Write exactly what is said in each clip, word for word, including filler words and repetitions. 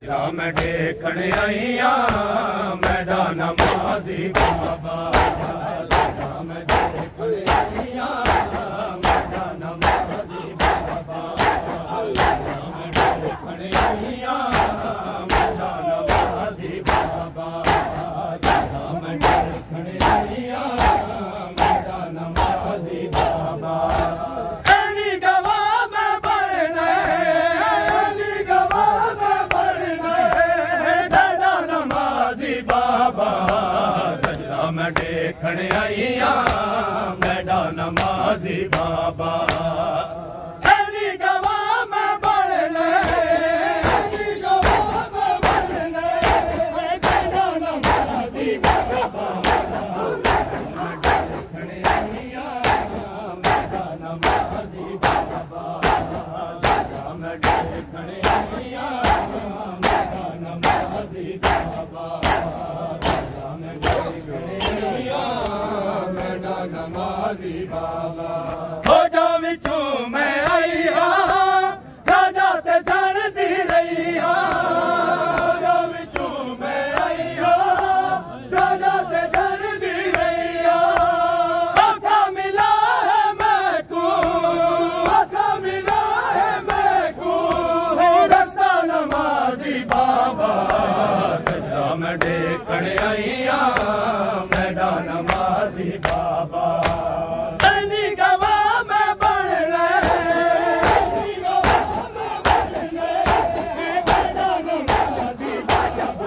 मैं देखण आईया मैडा नमाजी बाबा मैं देखण आईया मैडा नमाजी बाबा मैं देखण आईया मैडा नमाजी बाबा मैं देखण आईया मैडा नमाजी बाबा एनी गवा में बढ़ने एनी गवा में बढ़ने दादा नमाजी बाबा सजदा मैं देखण आईया मैडा नमाजी बाबा एनी गवा में बढ़ने एनी गवा में बढ़ने दादा नमाजी बाबा मैं देखण आईया मैडा नमाजी बाबा मैं देखण आईया मैडा नमाजी बाबा मैं देखण आईया मैडा नमाजी बाबा खोजा विचों मैं आईया राजा ते जानदी रहीया खोजा विचों मैं आईया राजा ते जानदी रहीया मौका मिला है मैं को मौका मिला है मैं को रस्ता नमाजी बाबा सजदा मैं देखण आईया मैडा नमाजी बाबा एनी गवा में बढ़ने एनी गवा में बढ़ने मैडा नमाजी बाबा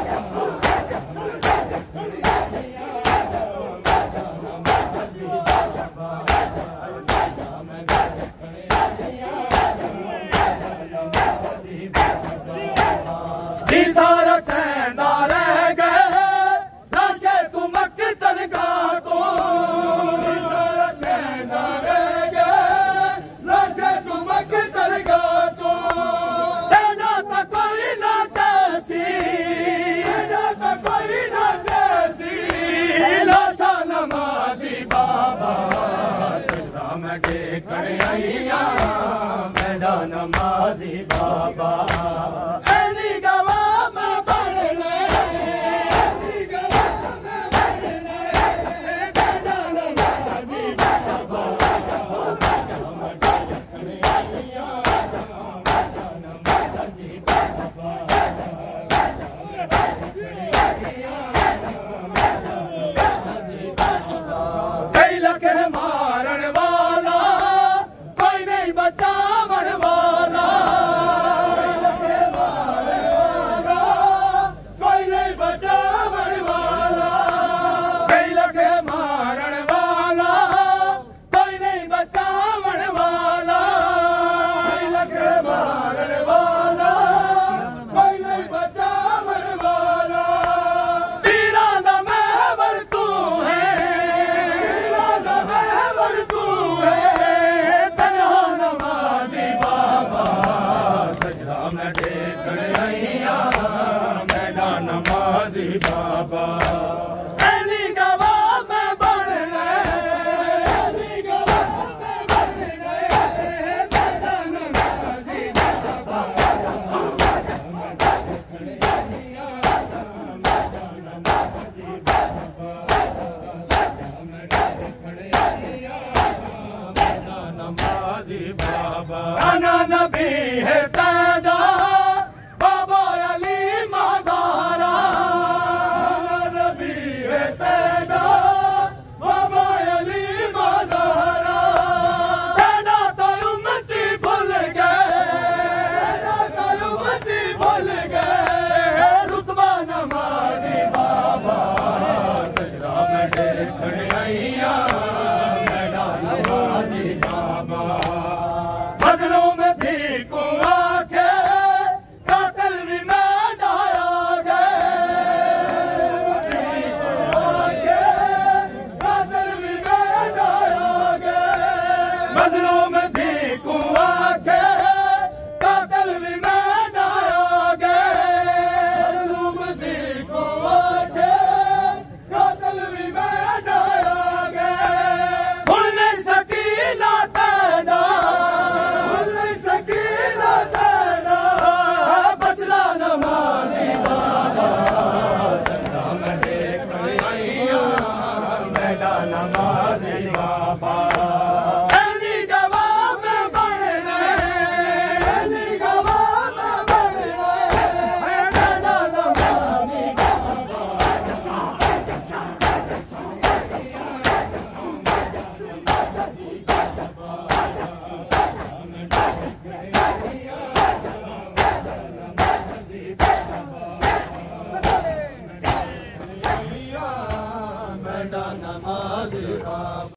जी सारा चैंदा रह गए लाशे तू मकतल का को सारा चैंदा रह गए लाशे तू मकतल का को तेना तो कोई ना जैसी तेना तो कोई ना जैसी लाशा नमाजी बाबा सजदा मैं देखण आईया मैडा नमाजी बाबा एनी गवा में बढ़ने एनी गवा में बढ़ने दादा नमाजी बाबा मैं देखण आईया मैडा नमाजी बाबा मैं देखण आईया मैडा नमाजी बाबा कई लख मारण वाला कोई नहीं बचावन वाला कई लख मारण वाला कोई नहीं बचावन वाला कई लख मारण वाला कोई नहीं बचावन वाला कई लख मारण वाला कोई नहीं बचावन वाला पीरा दा महवर तू है पीरा दा महवर तू है तन्हा नमाजी बाबा सजदा मैं देखण आईया मैडा नमाजी बाबा एनी गवा में बढ़ने एनी गवा में बढ़ने दादा नमाजी बाबा मैं देखण आईया मैडा नमाजी बाबा मैं देखण आईया मैडा नमाजी बाबा अना नबी है पैदा बाबा अली मज़ारा अना नबी है पैदा बाबा अली मज़ारा पैदा तो उम्मती भूल गए पैदा तो उम्मती भूल गए